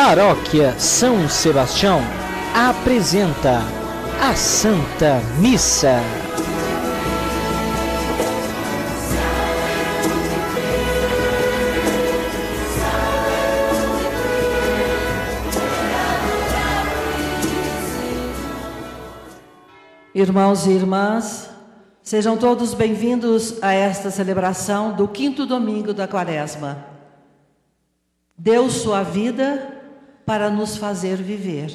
Paróquia São Sebastião apresenta a Santa Missa. Irmãos e irmãs, sejam todos bem-vindos a esta celebração do 5º domingo da Quaresma. Deu sua vida para nos fazer viver.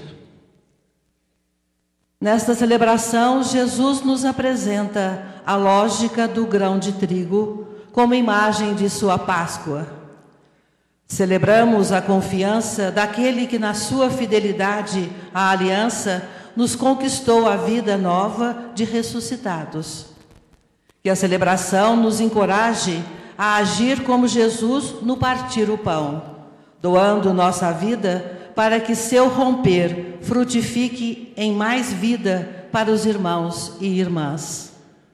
Nesta celebração, Jesus nos apresenta a lógica do grão de trigo como imagem de sua Páscoa. Celebramos a confiança daquele que, na sua fidelidade à aliança, nos conquistou a vida nova de ressuscitados. Que a celebração nos encoraje a agir como Jesus no partir o pão, doando nossa vida para que seu romper frutifique em mais vida para os irmãos e irmãs.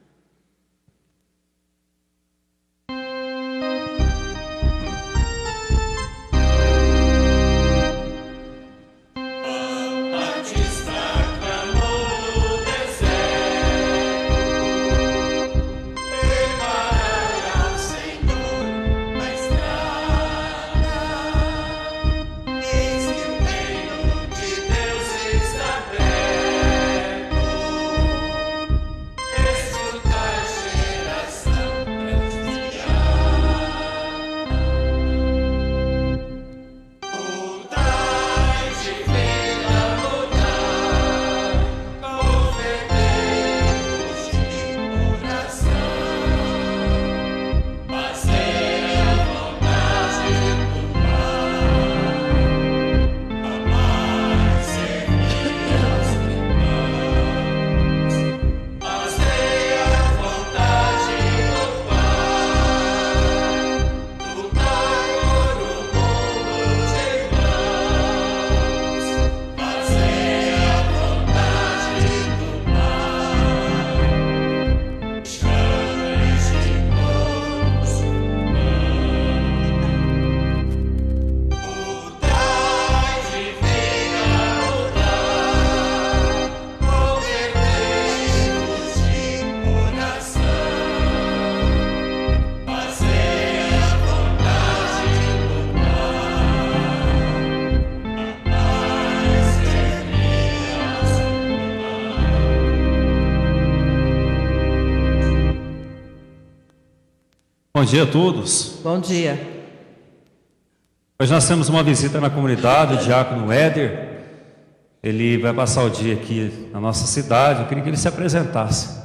Bom dia a todos. Bom dia. Hoje nós temos uma visita na comunidade, o diácono Éder. Ele vai passar o dia aqui na nossa cidade. Eu queria que ele se apresentasse.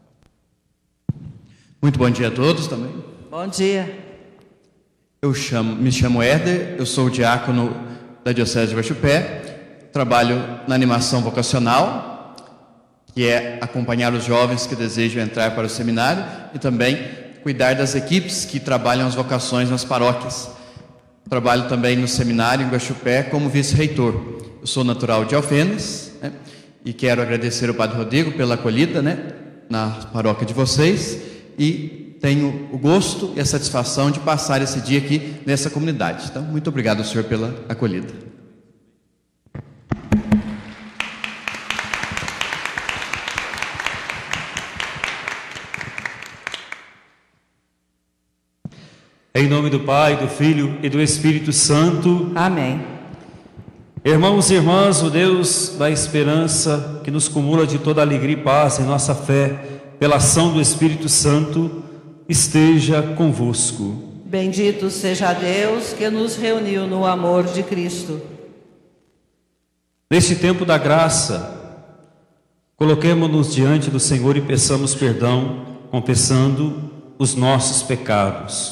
Muito bom dia a todos também. Bom dia. Me chamo Éder, eu sou o diácono da Diocese de Guaxupé. Trabalho na animação vocacional, que é acompanhar os jovens que desejam entrar para o seminário e também cuidar das equipes que trabalham as vocações nas paróquias. Trabalho também no seminário em Guaxupé como vice-reitor. Eu sou natural de Alfenas, e quero agradecer ao Padre Rodrigo pela acolhida, na paróquia de vocês, e tenho o gosto e a satisfação de passar esse dia aqui nessa comunidade. Então, muito obrigado, senhor, pela acolhida. Em nome do Pai, do Filho e do Espírito Santo. Amém. Irmãos e irmãs, o Deus da esperança, que nos cumula de toda alegria e paz em nossa fé, pela ação do Espírito Santo, esteja convosco. Bendito seja Deus que nos reuniu no amor de Cristo. Neste tempo da graça, coloquemo-nos diante do Senhor e peçamos perdão, confessando os nossos pecados.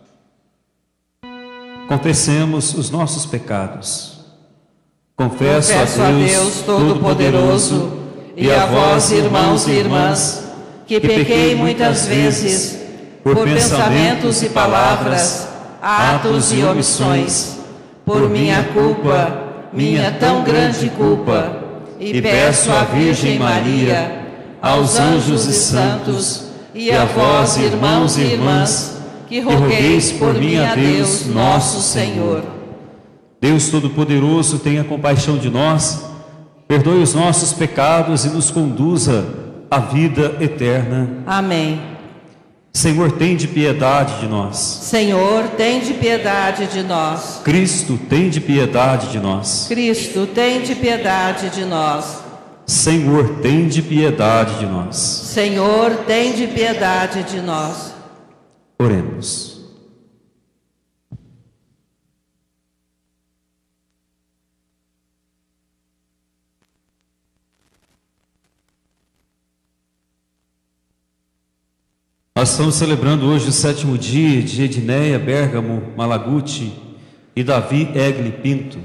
Confessemos os nossos pecados. Confesso a Deus Todo-Poderoso e a vós, irmãos e irmãs, que pequei muitas vezes por pensamentos e palavras, atos e omissões, por minha culpa, minha tão grande culpa, e peço à Virgem Maria, aos anjos e santos, e a vós, irmãos e irmãs, que rogueis por mim a Deus, nosso Senhor. Deus Todo-Poderoso, tenha compaixão de nós, perdoe os nossos pecados e nos conduza à vida eterna. Amém. Senhor, tende piedade de nós. Senhor, tende piedade de nós. Cristo, tende piedade de nós. Cristo, tende piedade de nós. Senhor, tende piedade de nós. Senhor, tende piedade de nós. Oremos. Nós estamos celebrando hoje o 7º dia de Edneia Bergamo Malaguti e Davi Egli Pinto.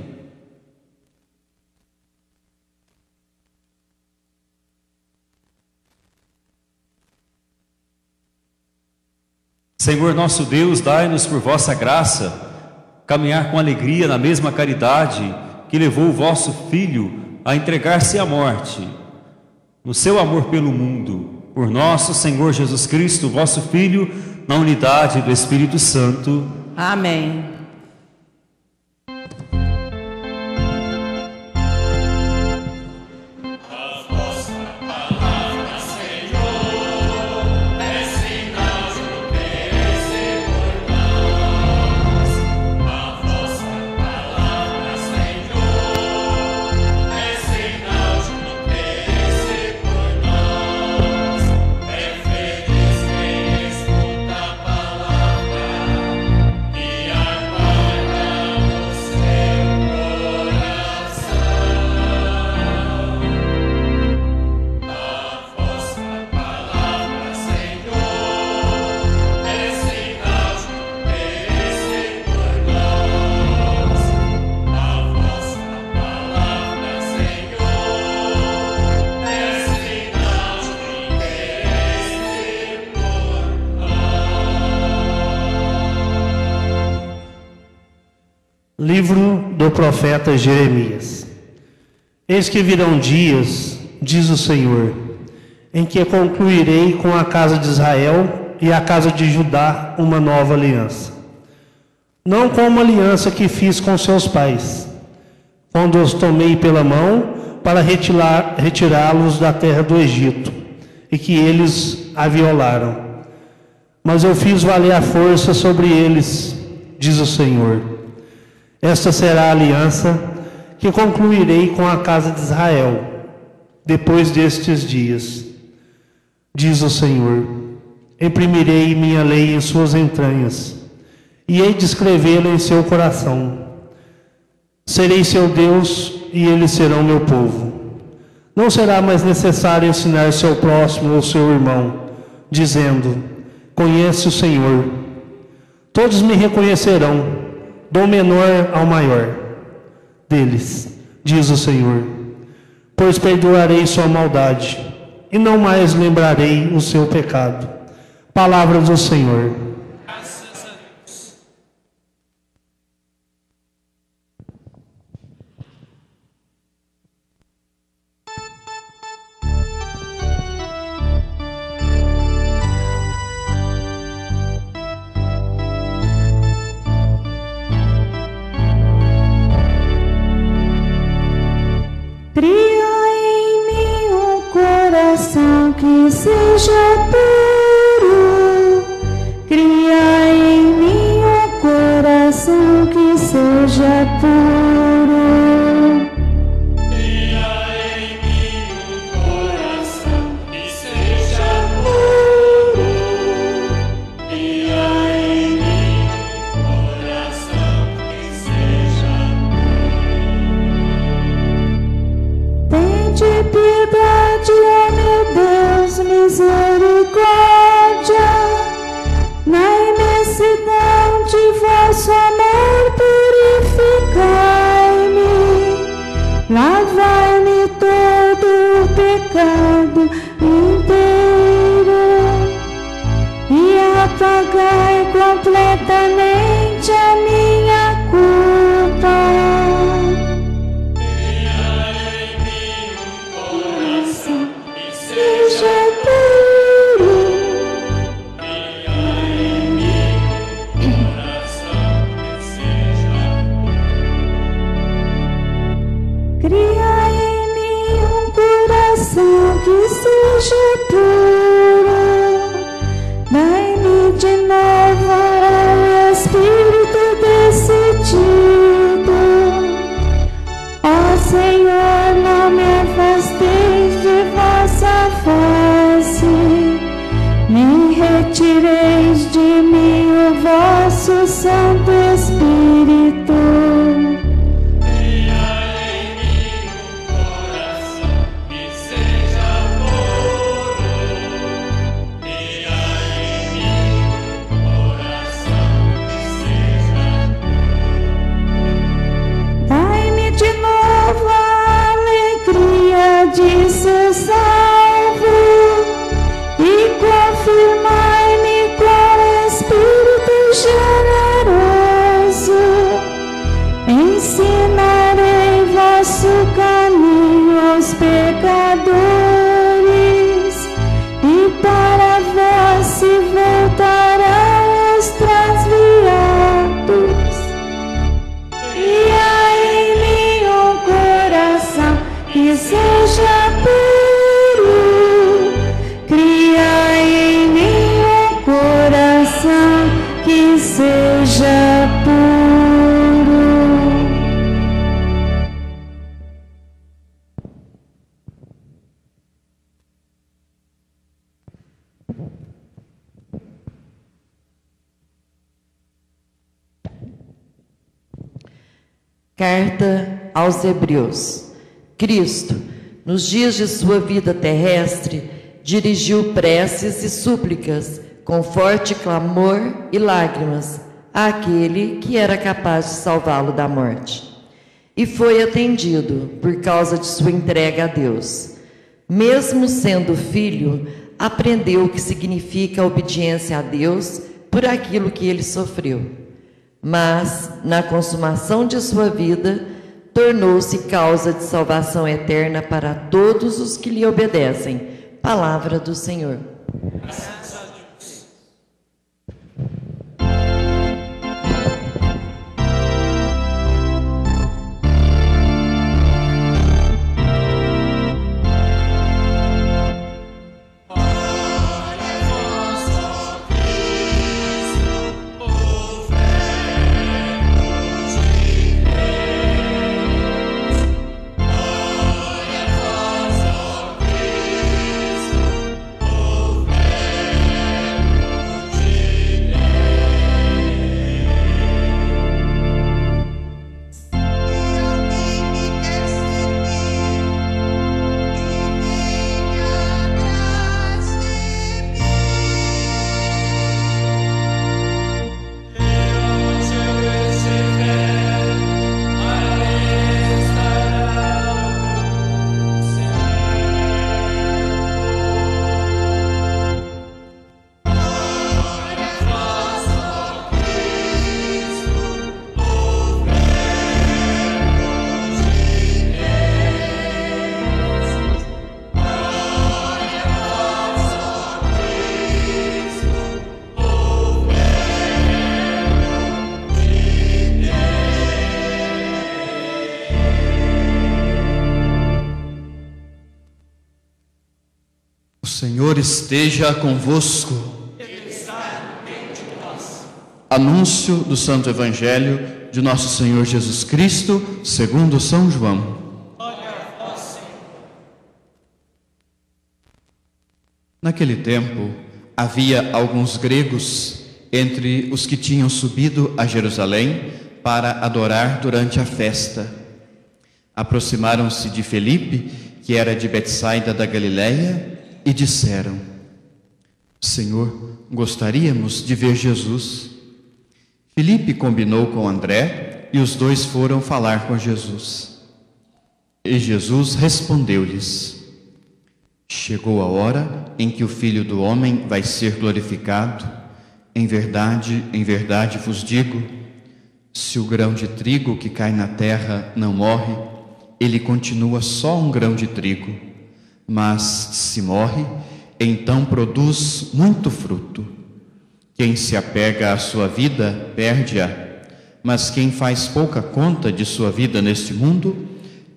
Senhor nosso Deus, dai-nos por vossa graça caminhar com alegria na mesma caridade que levou o vosso Filho a entregar-se à morte, no seu amor pelo mundo, por nosso Senhor Jesus Cristo, vosso Filho, na unidade do Espírito Santo. Amém. Livro do profeta Jeremias. Eis que virão dias, diz o Senhor, em que concluirei com a casa de Israel e a casa de Judá uma nova aliança. Não como a aliança que fiz com seus pais, quando os tomei pela mão para retirá-los da terra do Egito, e que eles a violaram. Mas eu fiz valer a força sobre eles, diz o Senhor. Esta será a aliança que concluirei com a casa de Israel, depois destes dias, diz o Senhor. Imprimirei minha lei em suas entranhas, e hei de escrevê-la em seu coração. Serei seu Deus, e eles serão meu povo. Não será mais necessário ensinar seu próximo ou seu irmão, dizendo: conhece o Senhor. Todos me reconhecerão, do menor ao maior deles, diz o Senhor. Pois perdoarei sua maldade, e não mais lembrarei o seu pecado. Palavra do Senhor. Graças a Deus. Cria em mim um coração que seja puro. Cria em mim um coração que seja puro. Cria em mim um coração que seja puro. Cria em mim um coração que seja Tende piedade, ó meu Deus, misericórdia. Na imensidão de vosso amor, purificai-me. Lavai-me todo o pecado inteiro e apagai completamente a minha culpa. Seja puro. Cria em mim um coração que seja Cria em mim um coração que seja puro. Dai-me de novo o espírito decidido. Ó Senhor, não me afasteis de vossa face, nem retireis de mim o vosso Santo Espírito. De ser salvo e confirmai-me com Espírito generoso. Ensinarei vosso caminho aos pecadores e para vós se voltarão os transviados. E em mim um coração que seja puro, cria em mim um coração que seja puro. Carta aos Hebreus. Cristo, nos dias de sua vida terrestre, dirigiu preces e súplicas, com forte clamor e lágrimas, àquele que era capaz de salvá-lo da morte. E foi atendido por causa de sua entrega a Deus. Mesmo sendo filho, aprendeu o que significa a obediência a Deus por aquilo que ele sofreu. Mas, na consumação de sua vida, tornou-se causa de salvação eterna para todos os que lhe obedecem. Palavra do Senhor. Graças a Deus. Senhor esteja convosco. Ele está no meio de nós. Anúncio do Santo Evangelho de nosso Senhor Jesus Cristo, segundo São João. Glória a vós, Senhor. Naquele tempo, havia alguns gregos entre os que tinham subido a Jerusalém para adorar durante a festa. Aproximaram-se de Felipe, que era de Betsaida da Galileia, e disseram: Senhor, gostaríamos de ver Jesus. Felipe combinou com André e os dois foram falar com Jesus. E Jesus respondeu-lhes: Chegou a hora em que o Filho do Homem vai ser glorificado. Em verdade vos digo, se o grão de trigo que cai na terra não morre, ele continua só um grão de trigo. Mas se morre, então produz muito fruto. Quem se apega à sua vida, perde-a. Mas quem faz pouca conta de sua vida neste mundo,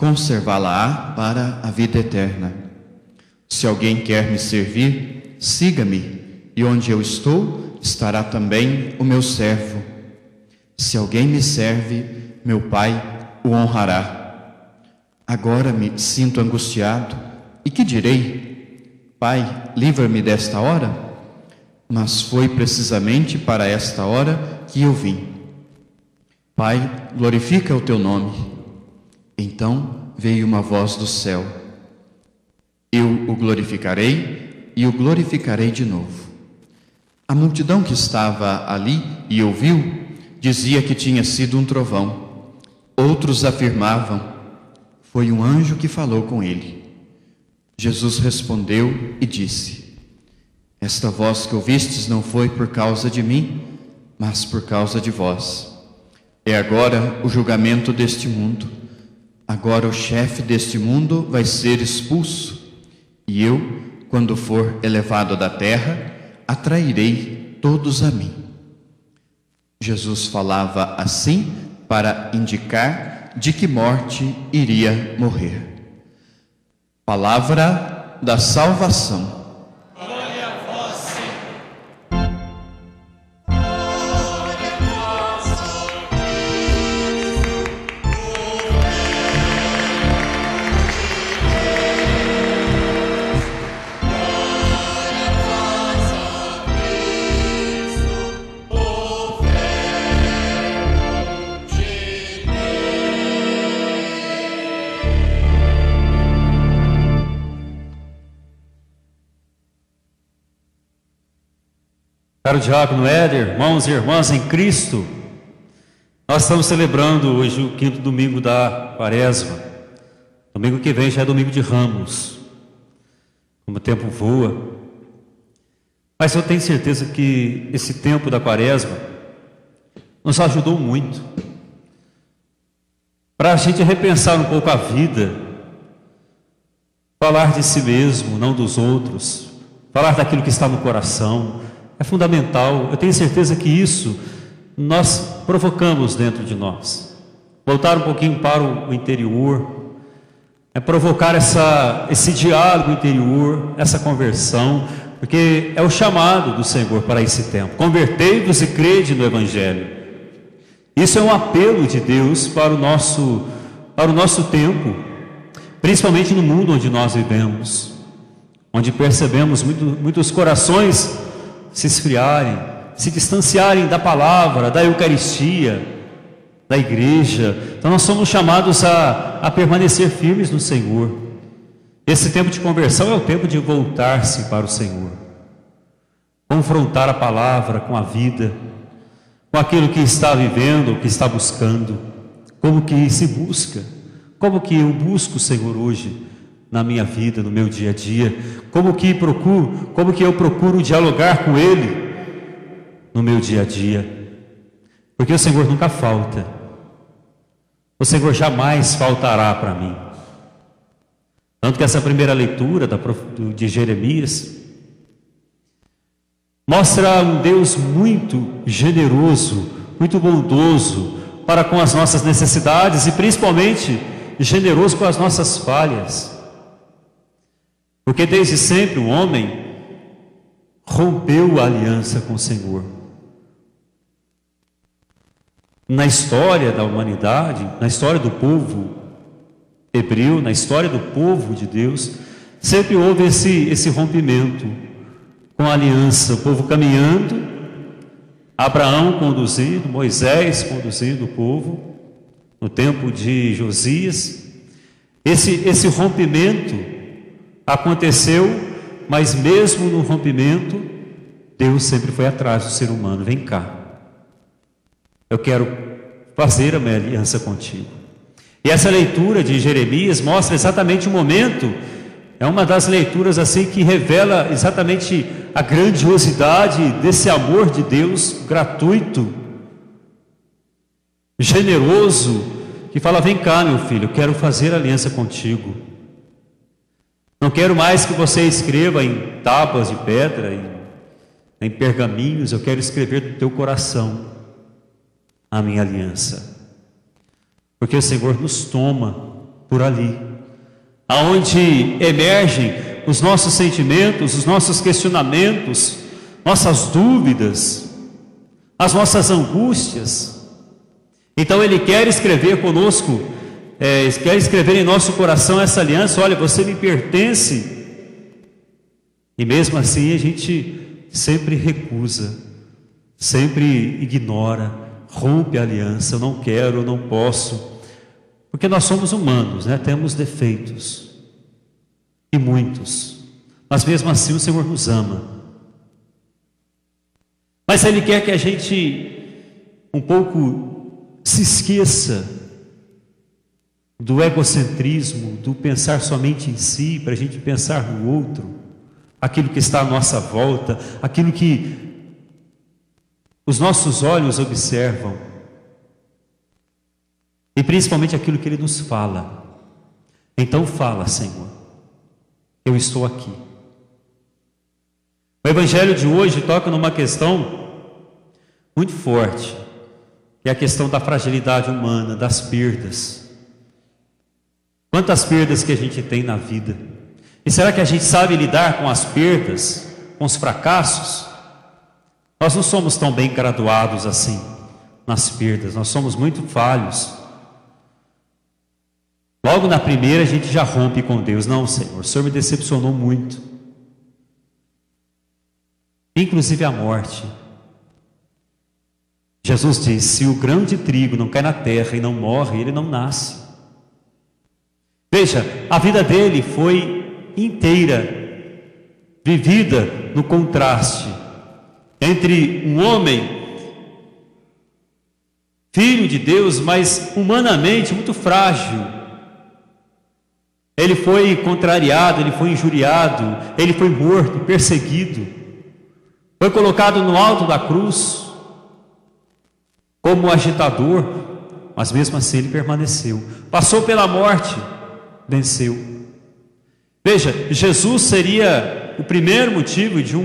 conservá-la-á para a vida eterna. Se alguém quer me servir, siga-me, e onde eu estou, estará também o meu servo. Se alguém me serve, meu Pai o honrará. Agora me sinto angustiado, e que direi? Pai, livra-me desta hora? Mas foi precisamente para esta hora que eu vim. Pai, glorifica o teu nome. Então veio uma voz do céu: eu o glorificarei e o glorificarei de novo. A multidão que estava ali e ouviu dizia que tinha sido um trovão. Outros afirmavam: foi um anjo que falou com ele. Jesus respondeu e disse: esta voz que ouvistes não foi por causa de mim, mas por causa de vós. É agora o julgamento deste mundo. Agora o chefe deste mundo vai ser expulso, e eu, quando for elevado da terra, atrairei todos a mim. Jesus falava assim para indicar de que morte iria morrer. Palavra da salvação. Glória a vós, Senhor. Caro diácono Éder, irmãos e irmãs em Cristo, nós estamos celebrando hoje o 5º domingo da Quaresma. Domingo que vem já é domingo de Ramos. Como o tempo voa. Mas eu tenho certeza que esse tempo da Quaresma nos ajudou muito para a gente repensar um pouco a vida, falar de si mesmo, não dos outros, falar daquilo que está no coração. É fundamental. Eu tenho certeza que isso nós provocamos dentro de nós. Voltar um pouquinho para o interior, provocar esse diálogo interior, essa conversão, porque é o chamado do Senhor para esse tempo. Convertei-vos e crede no Evangelho. Isso é um apelo de Deus para o nosso tempo, principalmente no mundo onde nós vivemos, onde percebemos muitos corações se esfriarem, se distanciarem da palavra, da Eucaristia, da igreja. Então nós somos chamados a permanecer firmes no Senhor. Esse tempo de conversão é o tempo de voltar-se para o Senhor, confrontar a palavra com a vida, com aquilo que está vivendo, que está buscando. Como que se busca? Como que eu busco o Senhor hoje na minha vida, no meu dia a dia? Como que eu procuro dialogar com Ele no meu dia a dia? Porque o Senhor nunca falta. O Senhor jamais faltará para mim. Tanto que essa primeira leitura de Jeremias mostra um Deus muito generoso, muito bondoso para com as nossas necessidades e principalmente generoso com as nossas falhas. Porque desde sempre o homem rompeu a aliança com o Senhor. Na história da humanidade, na história do povo hebreu, na história do povo de Deus, sempre houve esse rompimento com a aliança, o povo caminhando, Abraão conduzindo, Moisés conduzindo o povo, no tempo de Josias. Esse rompimento aconteceu, mas mesmo no rompimento, Deus sempre foi atrás do ser humano. Vem cá, eu quero fazer a minha aliança contigo. E essa leitura de Jeremias mostra exatamente o momento. É uma das leituras assim que revela exatamente a grandiosidade desse amor de Deus gratuito, generoso, que fala: vem cá, meu filho, eu quero fazer aliança contigo. Não quero mais que você escreva em tábuas de pedra, em pergaminhos. Eu quero escrever no teu coração a minha aliança. Porque o Senhor nos toma por ali, aonde emergem os nossos sentimentos, os nossos questionamentos, nossas dúvidas, as nossas angústias. Então Ele quer escrever conosco, quer escrever em nosso coração essa aliança. Olha, você me pertence. E mesmo assim a gente sempre recusa, sempre ignora, rompe a aliança. Eu não quero, eu não posso, porque nós somos humanos, né? Temos defeitos, e muitos, mas mesmo assim o Senhor nos ama. Mas Ele quer que a gente um pouco se esqueça do egocentrismo, do pensar somente em si, para a gente pensar no outro, aquilo que está à nossa volta, aquilo que os nossos olhos observam, e principalmente aquilo que Ele nos fala. Então fala, Senhor, eu estou aqui. O Evangelho de hoje toca numa questão muito forte, que é a questão da fragilidade humana, das perdas. Quantas perdas que a gente tem na vida? E será que a gente sabe lidar com as perdas, com os fracassos? Nós não somos tão bem graduados assim nas perdas, nós somos muito falhos. Logo na primeira a gente já rompe com Deus. Não, Senhor, o Senhor me decepcionou muito, inclusive a morte. Jesus diz: se o grão de trigo não cai na terra e não morre, ele não nasce. Veja, a vida dele foi inteira vivida no contraste entre um homem, filho de Deus, mas humanamente muito frágil. Ele foi contrariado, ele foi injuriado, ele foi morto, perseguido, foi colocado no alto da cruz como agitador, mas mesmo assim ele permaneceu, passou pela morte, venceu. Veja, Jesus seria o primeiro motivo de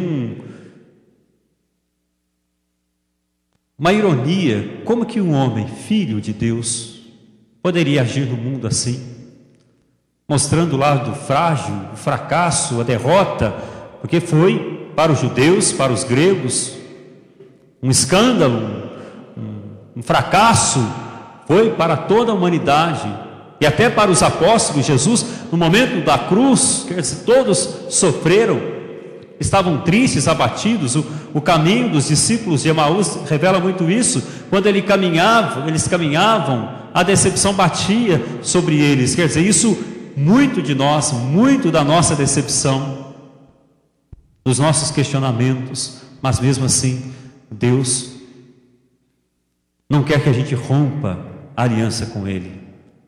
uma ironia. Como que um homem, filho de Deus, poderia agir no mundo assim? Mostrando o lado frágil, o fracasso, a derrota, porque foi para os judeus, para os gregos, um escândalo, um fracasso, foi para toda a humanidade, e até para os apóstolos. Jesus, no momento da cruz, quer dizer, todos sofreram, estavam tristes, abatidos. O caminho dos discípulos de Emaús revela muito isso. Quando eles caminhavam, a decepção batia sobre eles. Quer dizer, isso muito de nós, muito da nossa decepção, dos nossos questionamentos, mas mesmo assim, Deus não quer que a gente rompa a aliança com Ele.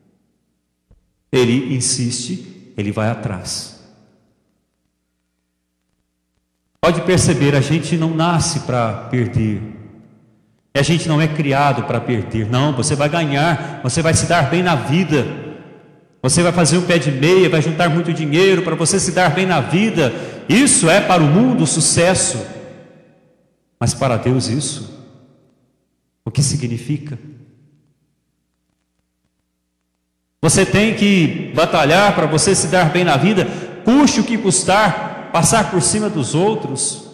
Ele insiste, Ele vai atrás. Pode perceber, a gente não nasce para perder, a gente não é criado para perder. Não, você vai ganhar, você vai se dar bem na vida. Você vai fazer um pé de meia, vai juntar muito dinheiro para você se dar bem na vida. Isso é para o mundo sucesso. Mas para Deus isso, o que significa? Você tem que batalhar para você se dar bem na vida, custe o que custar, passar por cima dos outros.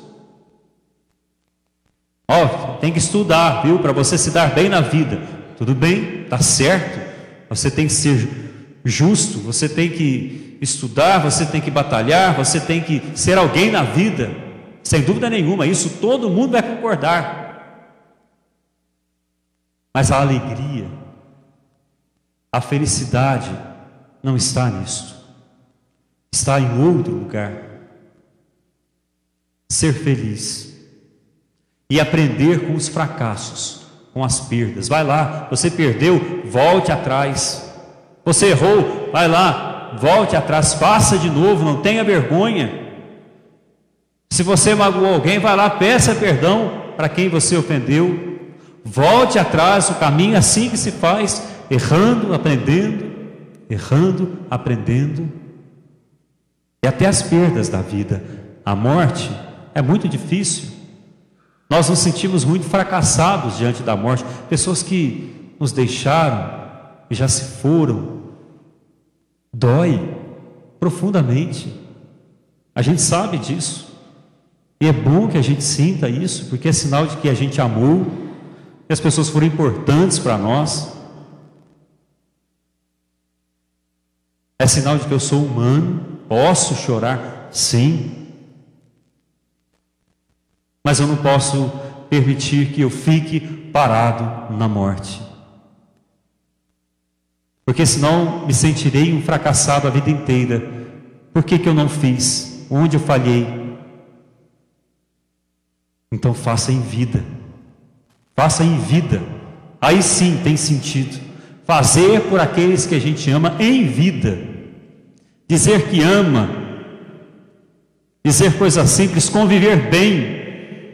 Tem que estudar, viu, para você se dar bem na vida. Tudo bem, está certo. Você tem que ser justo, você tem que estudar, você tem que batalhar, você tem que ser alguém na vida, sem dúvida nenhuma, isso todo mundo vai concordar. Mas a alegria, a felicidade não está nisto, está em outro lugar. Ser feliz e aprender com os fracassos, com as perdas. Vai lá, você perdeu, volte atrás. Você errou, vai lá, volte atrás, faça de novo, não tenha vergonha. Se você magoou alguém, vai lá, peça perdão para quem você ofendeu. Volte atrás, o caminho é assim que se faz, errando, aprendendo. E até as perdas da vida, a morte é muito difícil. Nós nos sentimos muito fracassados diante da morte. Pessoas que nos deixaram e já se foram, Dói profundamente. A gente sabe disso. E é bom que a gente sinta isso, porque é sinal de que a gente amou, que as pessoas foram importantes para nós. É sinal de que eu sou humano, posso chorar, sim. Mas eu não posso permitir que eu fique parado na morte. Porque senão me sentirei um fracassado a vida inteira. Por que eu não fiz? Onde eu falhei? Então faça em vida. Faça em vida. Aí sim tem sentido. Fazer por aqueles que a gente ama em vida. Dizer que ama. Dizer coisas simples, conviver bem.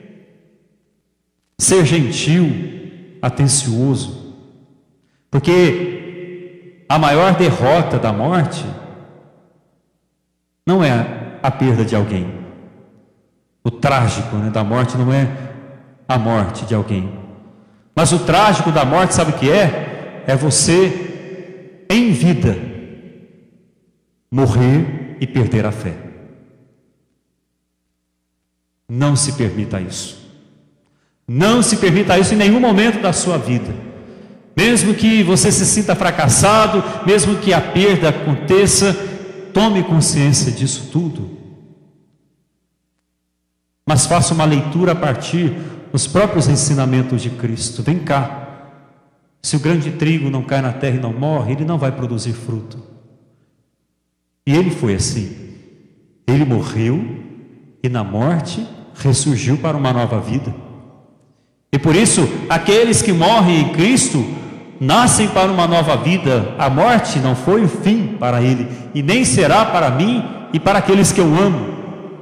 Ser gentil, atencioso. Porque a maior derrota da morte não é a perda de alguém. O trágico, né, da morte não é a morte de alguém. Mas o trágico da morte, sabe o que é? É você, em vida, morrer e perder a fé. Não se permita isso. Não se permita isso em nenhum momento da sua vida. Mesmo que você se sinta fracassado, mesmo que a perda aconteça, tome consciência disso tudo. Mas faça uma leitura a partir dos próprios ensinamentos de Cristo. Vem cá. Se o grão de trigo não cai na terra e não morre, ele não vai produzir fruto. E ele foi assim. Ele morreu e na morte ressurgiu para uma nova vida. E por isso, aqueles que morrem em Cristo nascem para uma nova vida. A morte não foi o fim para ele, e nem será para mim e para aqueles que eu amo.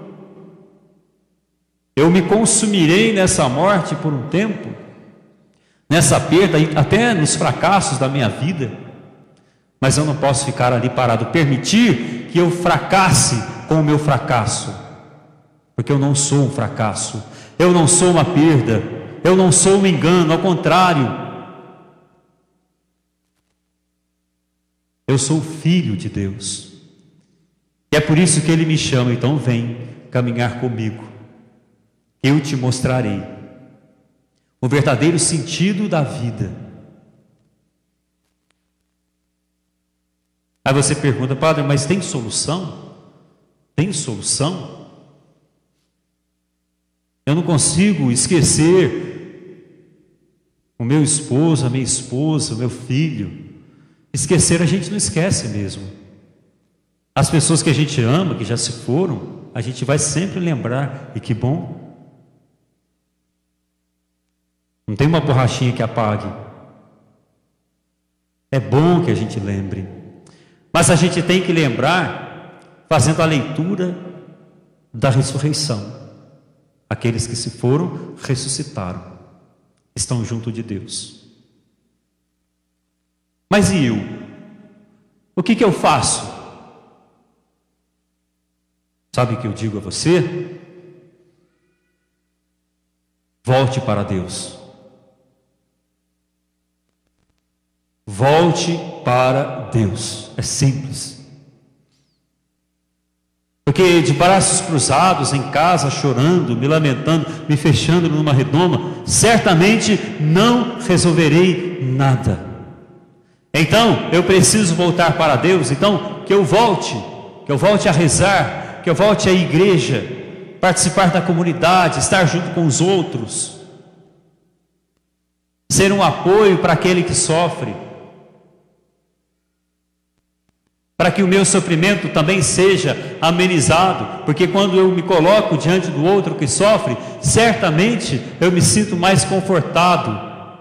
Eu me consumirei nessa morte por um tempo, nessa perda, até nos fracassos da minha vida, mas eu não posso ficar ali parado, permitir que eu fracasse com o meu fracasso, porque eu não sou um fracasso, eu não sou uma perda, eu não sou um engano, ao contrário, eu sou filho de Deus, e é por isso que Ele me chama. Então vem caminhar comigo, eu te mostrarei o verdadeiro sentido da vida. Aí você pergunta: padre, mas tem solução? Tem solução? Eu não consigo esquecer o meu esposo, a minha esposa, o meu filho. Esquecer a gente não esquece mesmo. As pessoas que a gente ama, que já se foram, a gente vai sempre lembrar, e que bom. Não tem uma borrachinha que apague. É bom que a gente lembre. Mas a gente tem que lembrar fazendo a leitura da ressurreição. Aqueles que se foram, ressuscitaram. Estão junto de Deus. Mas e eu? O que eu faço? Sabe o que eu digo a você? Volte para Deus. Volte para Deus. É simples. Porque de braços cruzados em casa, chorando, me lamentando, me fechando numa redoma, certamente não resolverei nada. Então eu preciso voltar para Deus. Então que eu volte a rezar, que eu volte à igreja, participar da comunidade, estar junto com os outros, ser um apoio para aquele que sofre, para que o meu sofrimento também seja amenizado, porque quando eu me coloco diante do outro que sofre, certamente eu me sinto mais confortado.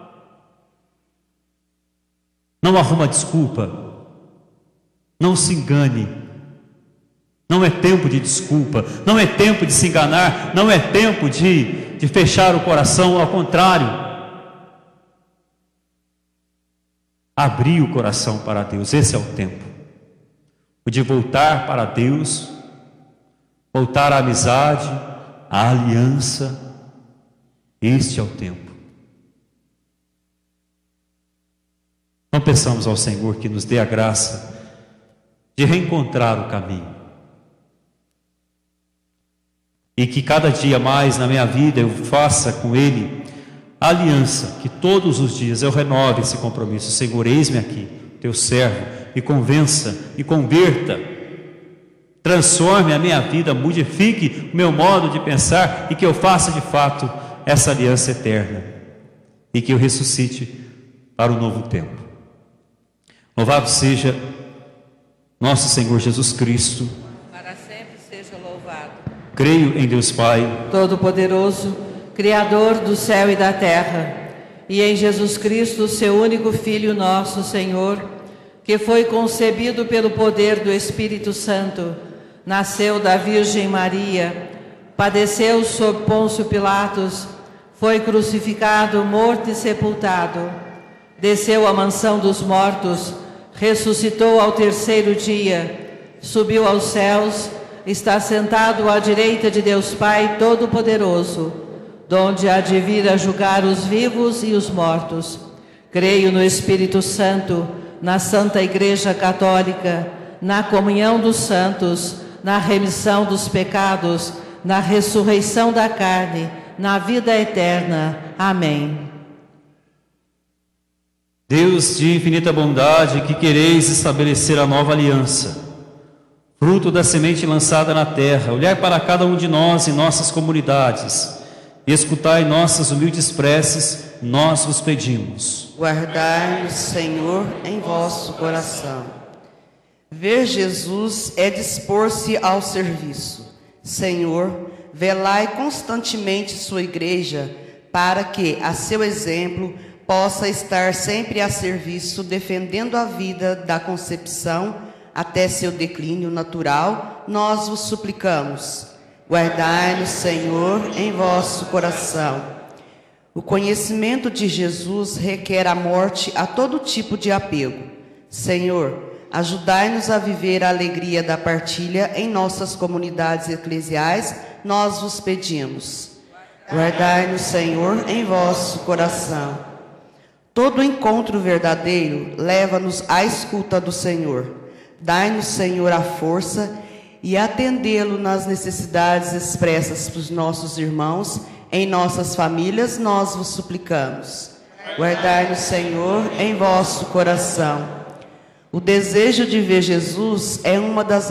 Não arruma desculpa, não se engane, não é tempo de desculpa, não é tempo de se enganar, não é tempo de fechar o coração, ao contrário, abrir o coração para Deus. Esse é o tempo de voltar para Deus, voltar à amizade, à aliança. Este é o tempo. Então peçamos ao Senhor que nos dê a graça de reencontrar o caminho. E que cada dia mais na minha vida eu faça com Ele a aliança, que todos os dias eu renove esse compromisso. Senhor, eis-me aqui, teu servo, e convença, e converta, transforme a minha vida, modifique o meu modo de pensar, e que eu faça de fato essa aliança eterna, e que eu ressuscite para o novo tempo. Louvado seja nosso Senhor Jesus Cristo. Para sempre seja louvado. Creio em Deus Pai Todo-Poderoso, Criador do céu e da terra, e em Jesus Cristo, seu único Filho, nosso Senhor, que foi concebido pelo poder do Espírito Santo, nasceu da Virgem Maria, padeceu sob Pôncio Pilatos, foi crucificado, morto e sepultado, desceu à mansão dos mortos, ressuscitou ao terceiro dia, subiu aos céus, está sentado à direita de Deus Pai Todo-Poderoso, donde há de vir a julgar os vivos e os mortos. Creio no Espírito Santo, na Santa Igreja Católica, na comunhão dos santos, na remissão dos pecados, na ressurreição da carne, na vida eterna. Amém. Deus de infinita bondade, que quereis estabelecer a nova aliança, fruto da semente lançada na terra, olhai para cada um de nós e nossas comunidades, e escutai nossas humildes preces, nós vos pedimos. Guardai-nos, Senhor, em vosso coração. Ver Jesus é dispor-se ao serviço. Senhor, velai constantemente sua igreja, para que, a seu exemplo, possa estar sempre a serviço, defendendo a vida da concepção até seu declínio natural, nós vos suplicamos. Guardai-nos, Senhor, em vosso coração. O conhecimento de Jesus requer a morte a todo tipo de apego. Senhor, ajudai-nos a viver a alegria da partilha em nossas comunidades eclesiais, nós vos pedimos. Guardai-nos, Senhor, em vosso coração. Todo encontro verdadeiro leva-nos à escuta do Senhor. Dai-nos, Senhor, a força e atendê-lo nas necessidades expressas para os nossos irmãos, em nossas famílias, nós vos suplicamos. Guardai-nos, Senhor, em vosso coração. O desejo de ver Jesus é uma das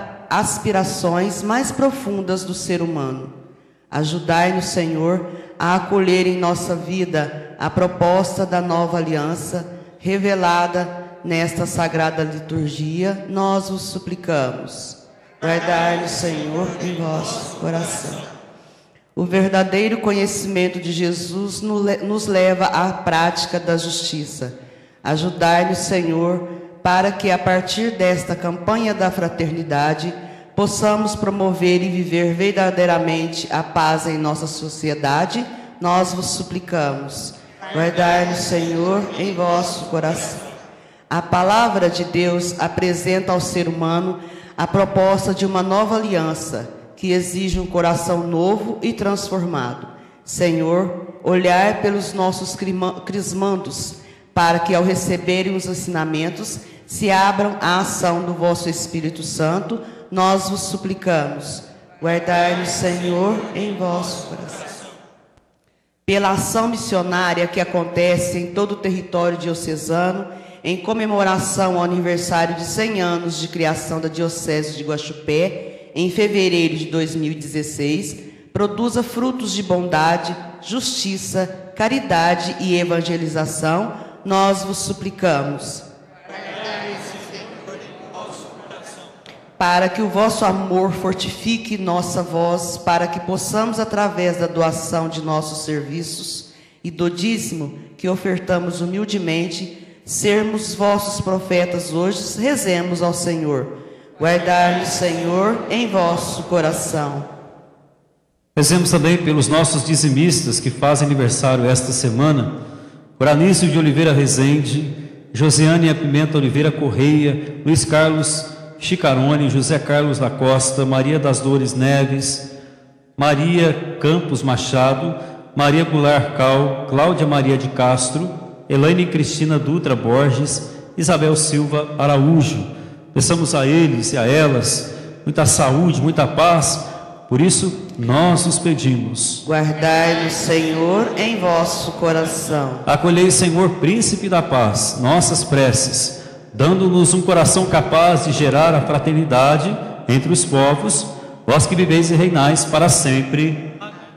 aspirações mais profundas do ser humano. Ajudai-nos, Senhor, a acolher em nossa vida a proposta da nova aliança revelada nesta sagrada liturgia, nós vos suplicamos. Guardai-nos, Senhor, em vosso coração. O verdadeiro conhecimento de Jesus nos leva à prática da justiça. Ajudai-nos, Senhor, para que a partir desta campanha da fraternidade possamos promover e viver verdadeiramente a paz em nossa sociedade, nós vos suplicamos. Guardai-nos, Senhor, em vosso coração. A palavra de Deus apresenta ao ser humano a proposta de uma nova aliança, que exige um coração novo e transformado. Senhor, olhai pelos nossos crismandos, para que ao receberem os ensinamentos, se abram à ação do vosso Espírito Santo, nós vos suplicamos. Guardai-nos, Senhor, em vosso coração. Pela ação missionária que acontece em todo o território diocesano, em comemoração ao aniversário de 100 anos de criação da Diocese de Guaxupé, em fevereiro de 2016, produza frutos de bondade, justiça, caridade e evangelização, nós vos suplicamos. Para que o vosso amor fortifique nossa voz, para que possamos, através da doação de nossos serviços e do dízimo que ofertamos humildemente, sermos vossos profetas hoje, rezemos ao Senhor. Guardai-nos, Senhor, em vosso coração. Rezemos também pelos nossos dizimistas que fazem aniversário esta semana, por Anísio de Oliveira Rezende, Josiane Pimenta Oliveira Correia, Luiz Carlos Chicarone, José Carlos da Costa, Maria das Dores Neves, Maria Campos Machado, Maria Goulart Cal, Cláudia Maria de Castro, Elaine Cristina Dutra Borges, Isabel Silva Araújo, Peçamos a eles e a elas muita saúde, muita paz. Por isso, nós os pedimos. Guardai-nos, Senhor, em vosso coração. Acolhei, Senhor, Príncipe da Paz, nossas preces, dando-nos um coração capaz de gerar a fraternidade entre os povos, vós que viveis e reinais para sempre.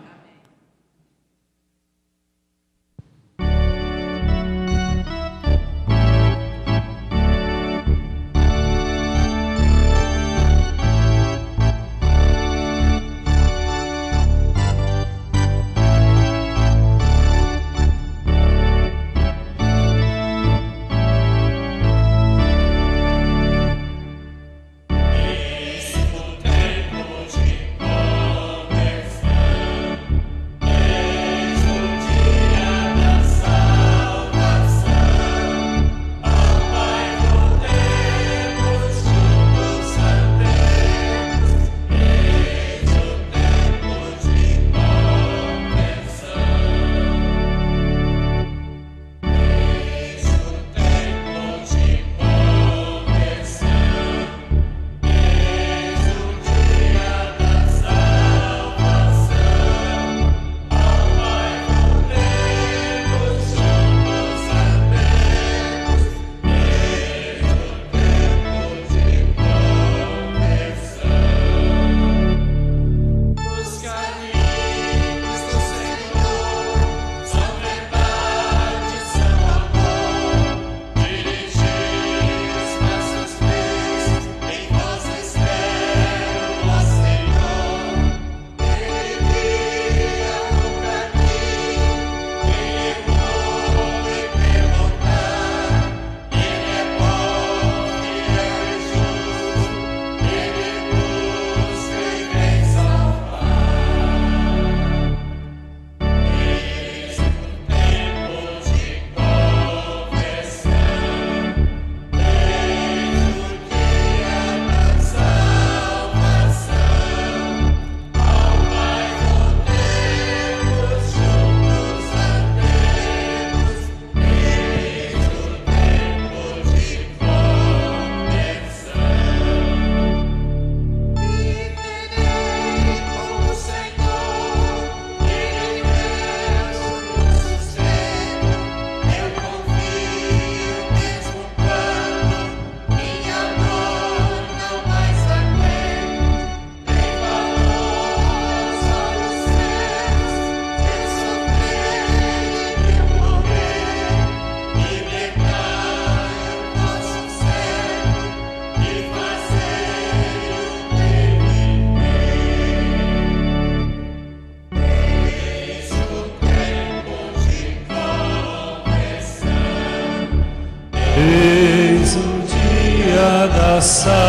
Eis o dia da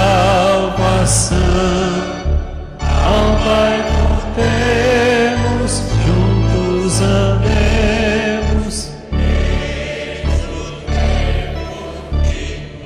salvação, ao Pai voltemos, juntos andemos. Eis o tempo de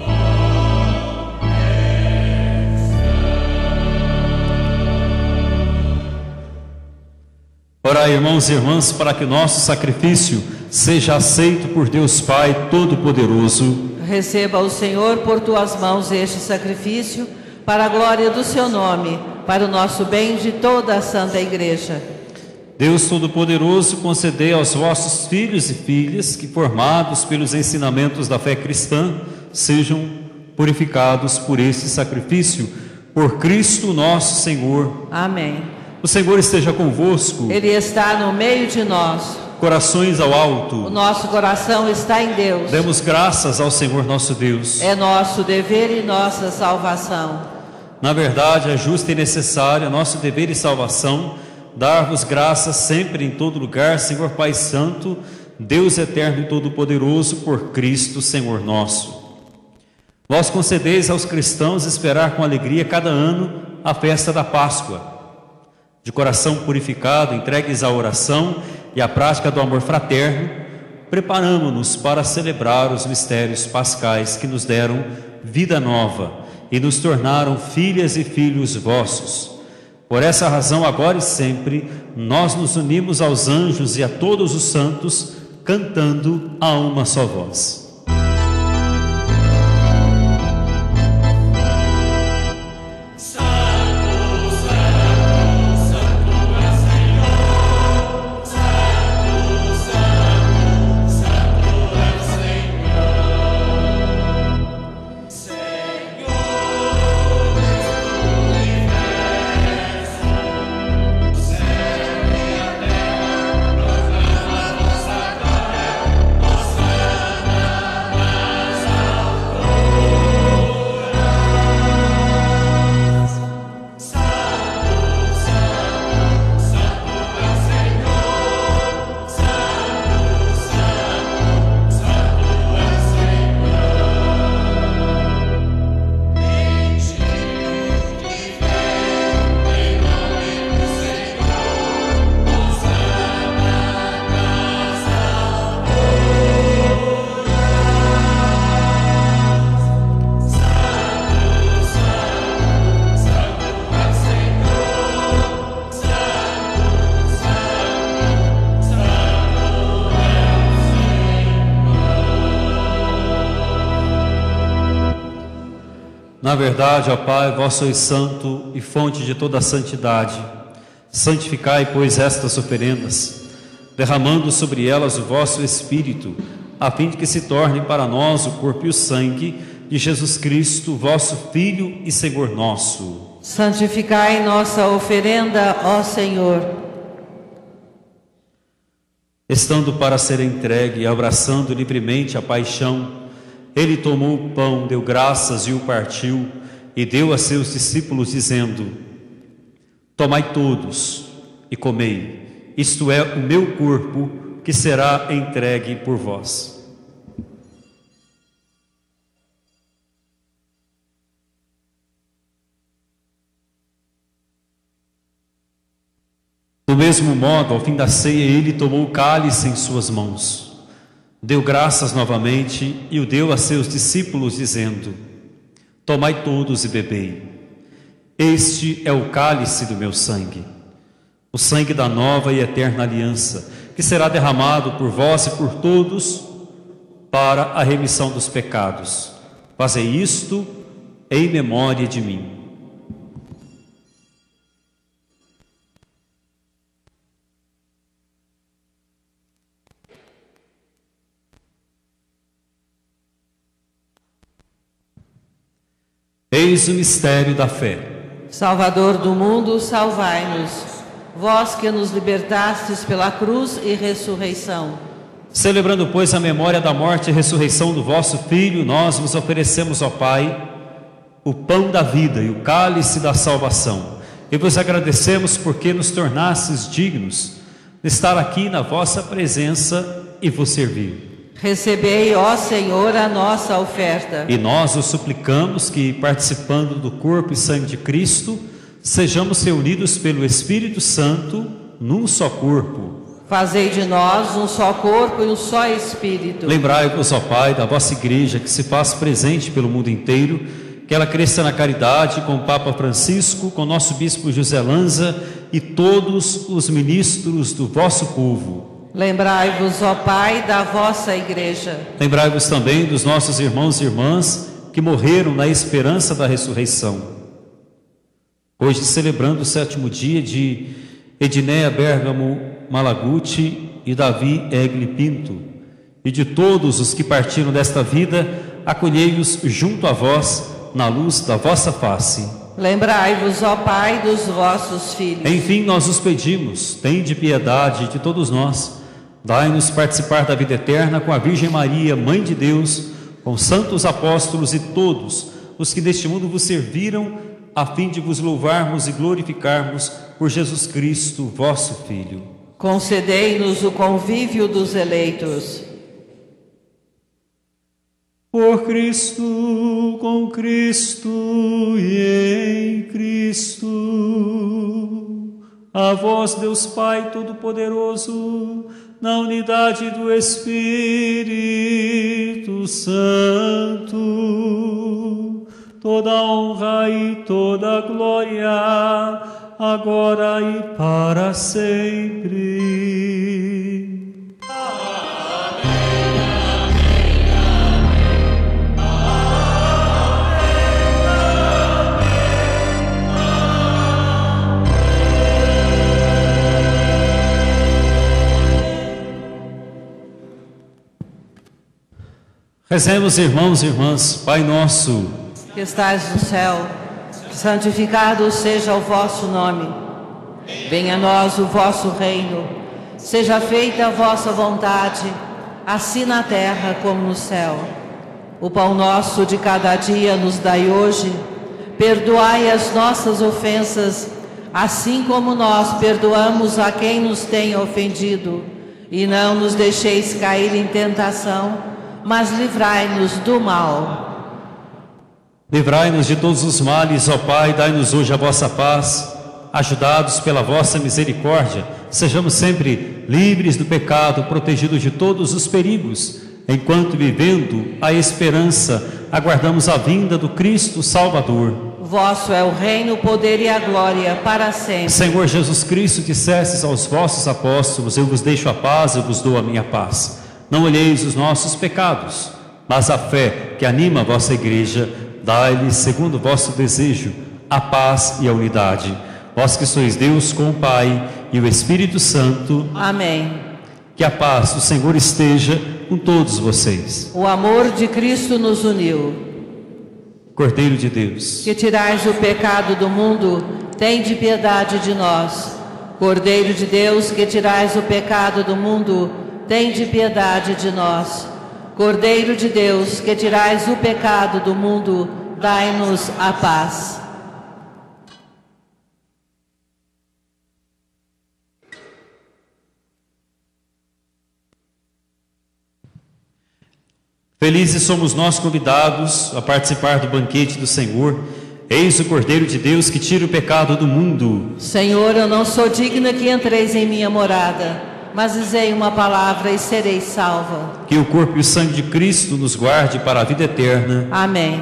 conversão. Orai, irmãos e irmãs, para que o nosso sacrifício seja aceito por Deus Pai Todo-Poderoso. Receba o Senhor por tuas mãos este sacrifício, para a glória do seu nome, para o nosso bem de toda a Santa Igreja. Deus Todo-Poderoso, concedei aos vossos filhos e filhas que, formados pelos ensinamentos da fé cristã, sejam purificados por este sacrifício, por Cristo nosso Senhor. Amém. O Senhor esteja convosco. Ele está no meio de nós. Corações ao alto. O nosso coração está em Deus. Demos graças ao Senhor nosso Deus. É nosso dever e nossa salvação. Na verdade, é justo e necessário, nosso dever e salvação, dar-vos graças sempre em todo lugar, Senhor Pai Santo, Deus eterno e todo-poderoso, por Cristo, Senhor nosso. Vós concedeis aos cristãos esperar com alegria cada ano a festa da Páscoa. De coração purificado, entregues à oração e à prática do amor fraterno, preparamo-nos para celebrar os mistérios pascais que nos deram vida nova e nos tornaram filhas e filhos vossos. Por essa razão, agora e sempre, nós nos unimos aos anjos e a todos os santos, cantando a uma só voz. Na verdade, ó Pai, vós sois santo e fonte de toda a santidade. Santificai, pois, estas oferendas, derramando sobre elas o vosso Espírito, a fim de que se torne para nós o corpo e o sangue de Jesus Cristo, vosso Filho e Senhor nosso. Santificai nossa oferenda, ó Senhor. Estando para ser entregue e abraçando livremente a paixão, ele tomou o pão, deu graças e o partiu, e deu a seus discípulos, dizendo: tomai todos e comei, isto é o meu corpo, que será entregue por vós. Do mesmo modo, ao fim da ceia, ele tomou o cálice em suas mãos, deu graças novamente e o deu a seus discípulos, dizendo: tomai todos e bebei. Este é o cálice do meu sangue, o sangue da nova e eterna aliança, que será derramado por vós e por todos para a remissão dos pecados. Fazei isto em memória de mim. Eis o mistério da fé. Salvador do mundo, salvai-nos. Vós que nos libertastes pela cruz e ressurreição. Celebrando, pois, a memória da morte e ressurreição do vosso Filho, nós vos oferecemos, ó Pai, o pão da vida e o cálice da salvação. E vos agradecemos porque nos tornastes dignos de estar aqui na vossa presença e vos servir. Recebei, ó Senhor, a nossa oferta. E nós os suplicamos que, participando do corpo e sangue de Cristo, sejamos reunidos pelo Espírito Santo num só corpo. Fazei de nós um só corpo e um só Espírito. Lembrai-vos, ó Pai, da vossa Igreja, que se faz presente pelo mundo inteiro, que ela cresça na caridade com o Papa Francisco, com o nosso Bispo José Lanza e todos os ministros do vosso povo. Lembrai-vos, ó Pai, da vossa Igreja. Lembrai-vos também dos nossos irmãos e irmãs que morreram na esperança da ressurreição. Hoje, celebrando o 7º dia de Edneia Bergamo Malaguti e Davi Egli Pinto, e de todos os que partiram desta vida, acolhei-os junto a vós, na luz da vossa face. Lembrai-vos, ó Pai, dos vossos filhos. Enfim, nós os pedimos, tende piedade de todos nós. Dai-nos participar da vida eterna com a Virgem Maria, Mãe de Deus, com santos apóstolos e todos os que neste mundo vos serviram, a fim de vos louvarmos e glorificarmos por Jesus Cristo, vosso Filho. Concedei-nos o convívio dos eleitos. Por Cristo, com Cristo e em Cristo, a vós, Deus Pai Todo-Poderoso, na unidade do Espírito Santo, toda honra e toda glória, agora e para sempre. Rezemos, irmãos e irmãs. Pai nosso, que estais no céu, santificado seja o vosso nome. Venha a nós o vosso reino. Seja feita a vossa vontade, assim na terra como no céu. O pão nosso de cada dia nos dai hoje. Perdoai as nossas ofensas, assim como nós perdoamos a quem nos tem ofendido. E não nos deixeis cair em tentação, mas livrai-nos do mal. Livrai-nos de todos os males, ó Pai, dai-nos hoje a vossa paz. Ajudados pela vossa misericórdia, sejamos sempre livres do pecado, protegidos de todos os perigos, enquanto vivendo a esperança, aguardamos a vinda do Cristo Salvador. Vosso é o reino, o poder e a glória para sempre. Senhor Jesus Cristo, dissestes aos vossos apóstolos: eu vos deixo a paz, eu vos dou a minha paz. Não olheis os nossos pecados, mas a fé que anima a vossa Igreja, Dai-lhes, segundo o vosso desejo, a paz e a unidade. Vós que sois Deus com o Pai e o Espírito Santo. Amém. Que a paz do Senhor esteja com todos vocês. O amor de Cristo nos uniu. Cordeiro de Deus, Que tirais o pecado do mundo, tende piedade de nós. Cordeiro de Deus, que tirais o pecado do mundo, tende piedade de nós. Cordeiro de Deus, que tirais o pecado do mundo, dai-nos a paz. felizes somos nós convidados a participar do banquete do Senhor. Eis o Cordeiro de Deus que tira o pecado do mundo. Senhor, eu não sou digna que entreis em minha morada, mas dizei uma palavra e serei salva. Que o corpo e o sangue de Cristo nos guarde para a vida eterna. Amém.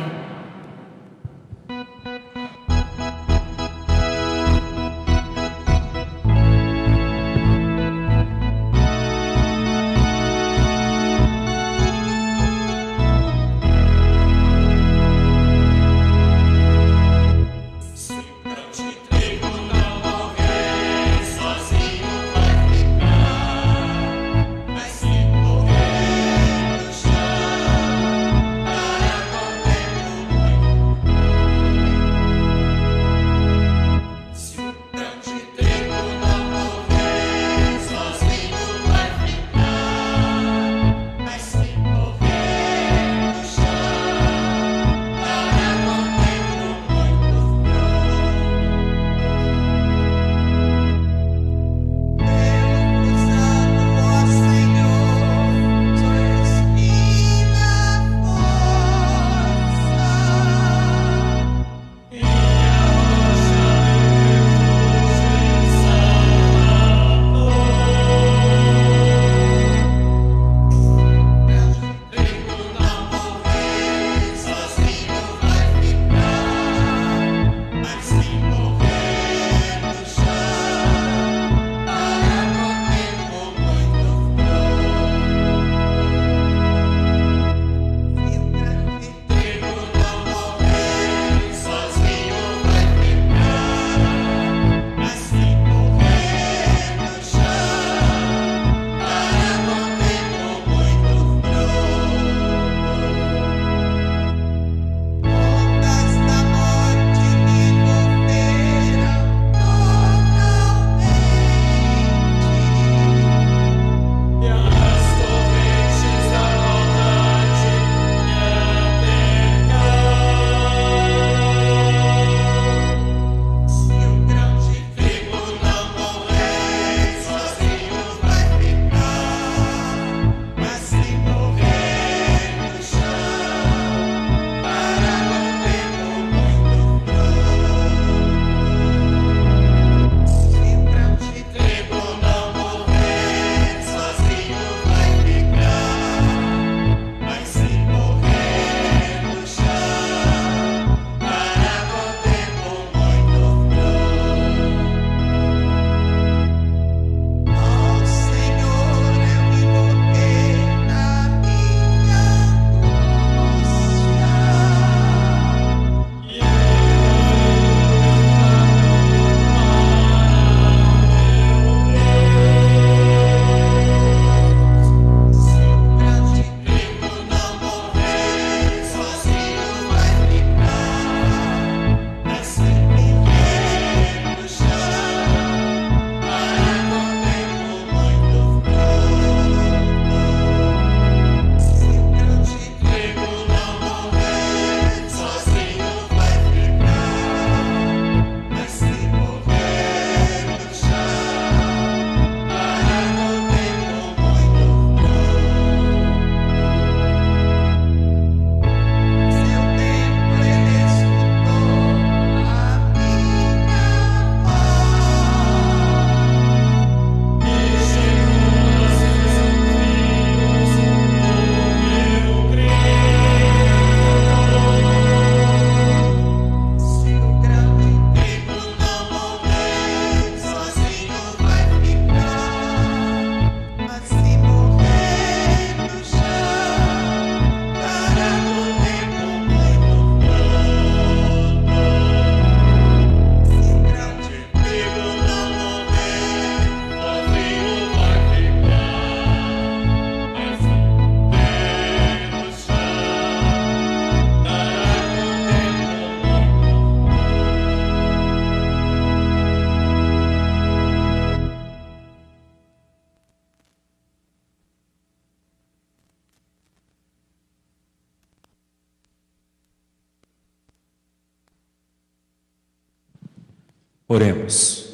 Oremos.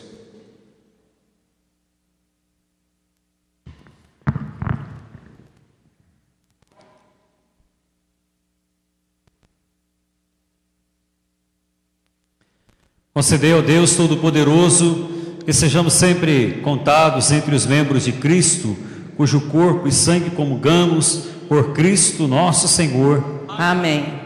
Concedei ao Deus Todo-Poderoso que sejamos sempre contados entre os membros de Cristo, cujo corpo e sangue comungamos, por Cristo nosso Senhor. Amém.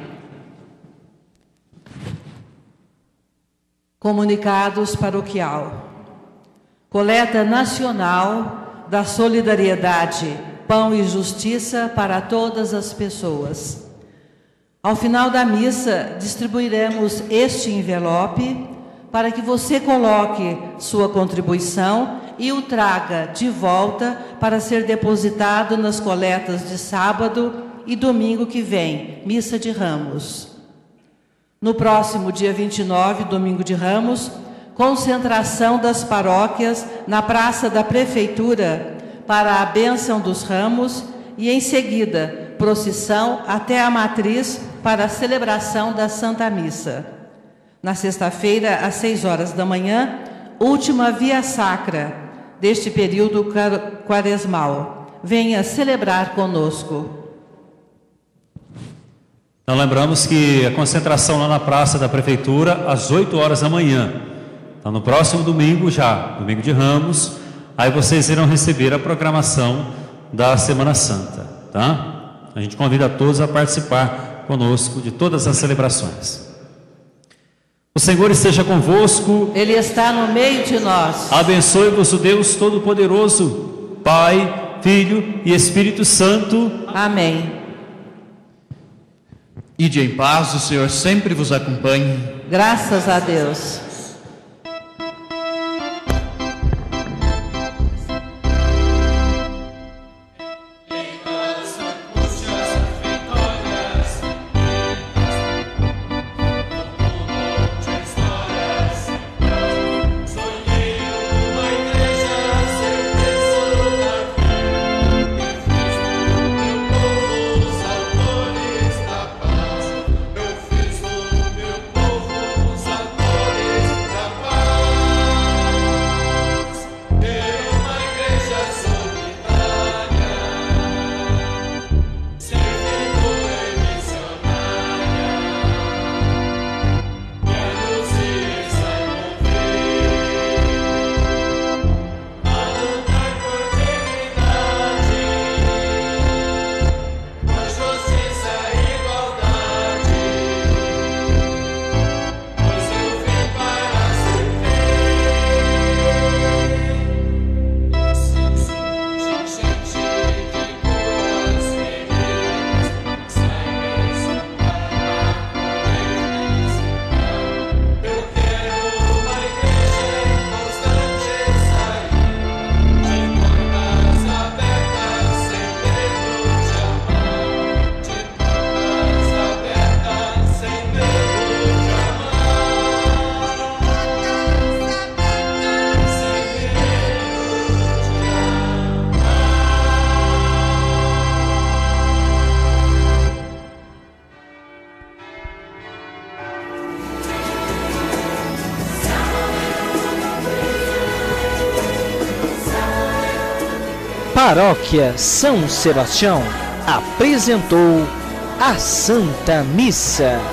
Comunicados paroquial. Coleta nacional da solidariedade, pão e justiça para todas as pessoas. Ao final da missa, distribuiremos este envelope para que você coloque sua contribuição e o traga de volta para ser depositado nas coletas de sábado e domingo que vem, Missa de Ramos. No próximo dia 29, domingo de Ramos, concentração das paróquias na Praça da Prefeitura para a bênção dos ramos e, em seguida, procissão até a matriz para a celebração da Santa Missa. Na sexta-feira, às 6 horas da manhã, última via sacra deste período quaresmal. Venha celebrar conosco. Então lembramos que a concentração lá na Praça da Prefeitura às 8 horas da manhã. Então no próximo domingo já, domingo de Ramos, aí vocês irão receber a programação da Semana Santa, tá? A gente convida a todos a participar conosco de todas as celebrações. O Senhor esteja convosco. Ele está no meio de nós. Abençoe-vos o Deus Todo-Poderoso, Pai, Filho e Espírito Santo. Amém. Ide em paz, o Senhor sempre vos acompanhe. Graças a Deus. Paróquia São Sebastião apresentou a Santa Missa.